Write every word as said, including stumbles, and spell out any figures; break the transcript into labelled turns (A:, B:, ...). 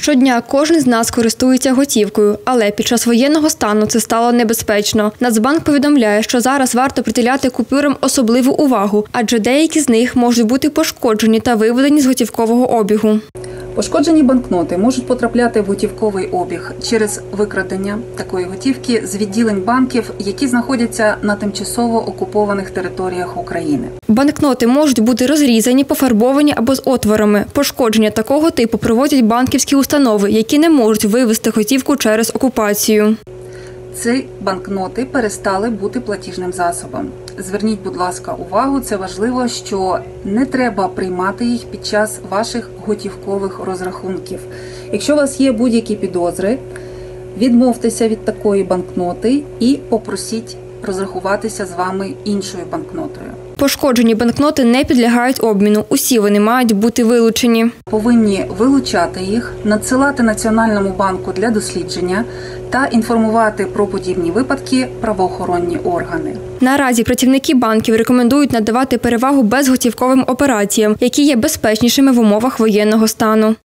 A: Щодня кожен з нас користується готівкою, але під час воєнного стану це стало небезпечно. Нацбанк повідомляє, що зараз варто приділяти купюрам особливу увагу, адже деякі з них можуть бути пошкоджені та виведені з готівкового обігу.
B: Пошкоджені банкноти можуть потрапляти в готівковий обіг через викрадення такої готівки з відділень банків, які знаходяться на тимчасово окупованих територіях України.
A: Банкноти можуть бути розрізані, пофарбовані або з отворами. Пошкодження такого типу проводять банківські установи, які не можуть вивести готівку через окупацію.
B: Ці банкноти перестали бути платіжним засобом. Зверніть, будь ласка, увагу, це важливо, що не треба приймати їх під час ваших готівкових розрахунків. Якщо у вас є будь-які підозри, відмовтеся від такої банкноти і попросіть розрахуватися з вами іншою банкнотою.
A: Пошкоджені банкноти не підлягають обміну. Усі вони мають бути вилучені.
B: Повинні вилучати їх, надсилати Національному банку для дослідження та інформувати про подібні випадки правоохоронні органи.
A: Наразі працівники банків рекомендують надавати перевагу безготівковим операціям, які є безпечнішими в умовах воєнного стану.